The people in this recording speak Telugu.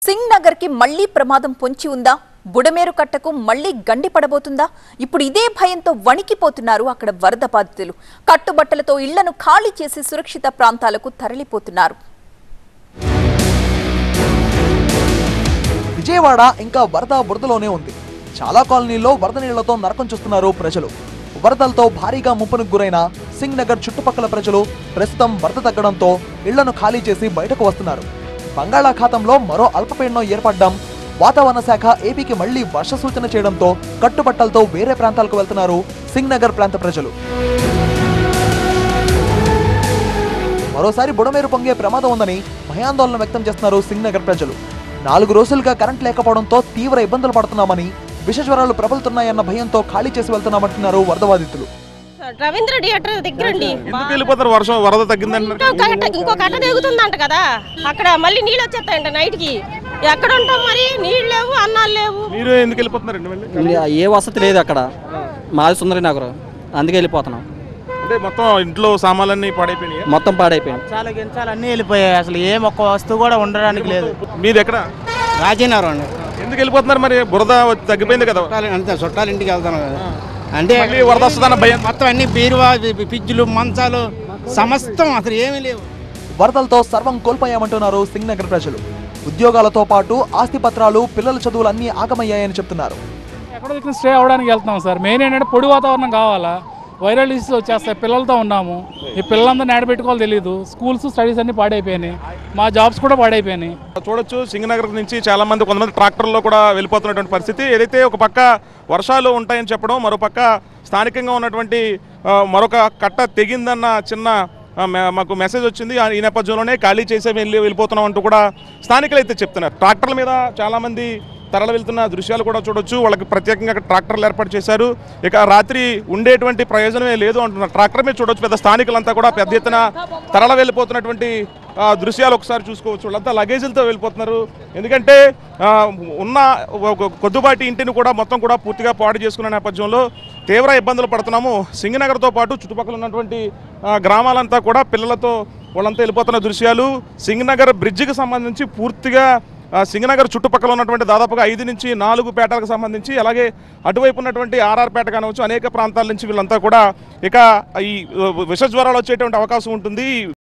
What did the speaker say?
సింగ్ నగర్ కి మళ్లీ ప్రమాదం పొంచి ఉందా? బుడమేరు కట్టకు మళ్లీ గండి పడబోతుందా? ఇప్పుడు ఇదే భయంతో వణికిపోతున్నారు అక్కడ వరద బాధితులు. కట్టుబట్టలతో ఇళ్లను ఖాళీ చేసి సురక్షిత ప్రాంతాలకు తరలిపోతున్నారు. విజయవాడ ఇంకా వరద బురదలోనే ఉంది. చాలా కాలనీల్లో వరద నీళ్లతో నరకం చూస్తున్నారు ప్రజలు. వరదలతో భారీగా ముప్పునకు గురైన సింగ్ నగర్ చుట్టుపక్కల ప్రజలు ప్రస్తుతం వరద తగ్గడంతో ఇళ్లను ఖాళీ చేసి బయటకు వస్తున్నారు. బంగాళాఖాతంలో మరో అల్పపీడనం ఏర్పడడం, వాతావరణ శాఖ ఏపీకి మళ్లీ వర్ష సూచన చేయడంతో కట్టుబట్టలతో వేరే ప్రాంతాలకు వెళ్తున్నారు సింగ్ నగర్ ప్రాంత ప్రజలు. మరోసారి బుడమేరు పొంగే ప్రమాదం ఉందని భయాందోళన వ్యక్తం చేస్తున్నారు సింగ్ నగర్ ప్రజలు. 4 రోజులుగా కరెంట్ లేకపోవడంతో తీవ్ర ఇబ్బందులు పడుతున్నామని, విష జ్వరాలు ప్రబలుతున్నాయన్న భయంతో ఖాళీ చేసి వెళ్తున్నామంటున్నారు వరద బాధితులు. రవీంద్ర థియేటర్ దగ్గరండి. ఎందుకు వెళ్ళిపోతారు? వర్షం వరద తగ్గిందంటే ఇంకో కట్ట దిగుతుందంట కదా, అక్కడ మళ్ళీ నీళ్ళు వచ్చేస్తాయంట నైట్ కి. ఎక్కడ ఉంటాం మరి? నీళ్ళు లేవు, అన్నాలు లేవు. మీరు ఎందుకు వెళ్ళిపోతున్నారండి? ఏ వసతి లేదు అక్కడ. మాది సుందరి నగరం, అందుకే వెళ్ళిపోతున్నాం. అంటే మొత్తం ఇంట్లో సామాన్లన్నీ పాడైపోయినాయి. మొత్తం పాడైపోయింది. చాలా గించాలు అన్నీ వెళ్ళిపోయాయి. అసలు ఏం ఒక్క వస్తువు కూడా ఉండడానికి లేదు. మీది ఎక్కడ? రాజీనగరం అండి. ఎందుకు వెళ్ళిపోతున్నారు మరి? బురద తగ్గిపోయింది కదా. అంతే, చుట్టాల ఇంటికి వెళ్తాను కదా. అంటే వరద వస్తుందన్న భయం. మొత్తం అన్ని బీరువా, పిజ్జులు, మంచాలు సమస్తం అసలు ఏమీ లేవు. వరదలతో సర్వం కోల్పోయామంటున్నారు సింగ్ నగర్ ప్రజలు. ఉద్యోగాలతో పాటు ఆస్తి పత్రాలు, పిల్లల చదువులు అన్నీ ఆగమయ్యాయని చెప్తున్నారు. ఎక్కడో దిక్కున స్టే అవడానికి వెళ్తున్నాం సార్. మెయిన్ ఏంటంటే పొడి వాతావరణం కావాలా, వైరల్ డిసీజ్ వచ్చేస్తాయి. పిల్లలతో ఉన్నాము, ఈ పిల్లలందరూ నేడబెట్టుకోవాలి తెలియదు. స్కూల్స్, స్టడీస్ అన్ని పాడైపోయినాయి, మా జాబ్స్ కూడా పాడైపోయినాయి. చూడొచ్చు, సింగ్ నగర్ నుంచి చాలా మంది, కొంతమంది ట్రాక్టర్లో కూడా వెళ్ళిపోతున్నటువంటి పరిస్థితి. ఏదైతే ఒక పక్క వర్షాలు ఉంటాయని చెప్పడం, మరో పక్క స్థానికంగా ఉన్నటువంటి మరొక కట్ట తెగిందన్న చిన్న మాకు మెసేజ్ వచ్చింది. ఈ నేపథ్యంలోనే ఖాళీ చేసే వెళ్ళిపోతున్నాం అంటూ కూడా స్థానికులు అయితే చెప్తున్నారు. ట్రాక్టర్ల మీద చాలామంది తరలి వెళ్తున్న దృశ్యాలు కూడా చూడొచ్చు. వాళ్ళకి ప్రత్యేకంగా ట్రాక్టర్లు ఏర్పాటు చేశారు. ఇక రాత్రి ఉండేటువంటి ప్రయోజనమే లేదు అంటున్నారు. ట్రాక్టర్ మీద చూడొచ్చు, పెద్ద స్థానికులంతా కూడా పెద్ద ఎత్తున తరలి వెళ్ళిపోతున్నటువంటి దృశ్యాలు ఒకసారి చూసుకోవచ్చు. వాళ్ళంతా లగేజీలతో వెళ్ళిపోతున్నారు. ఎందుకంటే ఉన్న కొద్దిపాటి ఇంటిని కూడా మొత్తం కూడా పూర్తిగా పాడు చేసుకున్న నేపథ్యంలో తీవ్ర ఇబ్బందులు పడుతున్నాము. సింగ్ నగర్తో పాటు చుట్టుపక్కల ఉన్నటువంటి గ్రామాలంతా కూడా పిల్లలతో వాళ్ళంతా వెళ్ళిపోతున్న దృశ్యాలు. సింగ్ నగర్ బ్రిడ్జికి సంబంధించి పూర్తిగా సింగ్ నగర్ చుట్టుపక్కల ఉన్నటువంటి దాదాపుగా 5 నుంచి 4 పేటలకు సంబంధించి, అలాగే అటువైపు ఉన్నటువంటి ఆర్ఆర్ పేట కావచ్చు, అనేక ప్రాంతాల నుంచి వీళ్ళంతా కూడా ఇక ఈ విష జ్వరాలు వచ్చేటువంటి అవకాశం ఉంటుంది.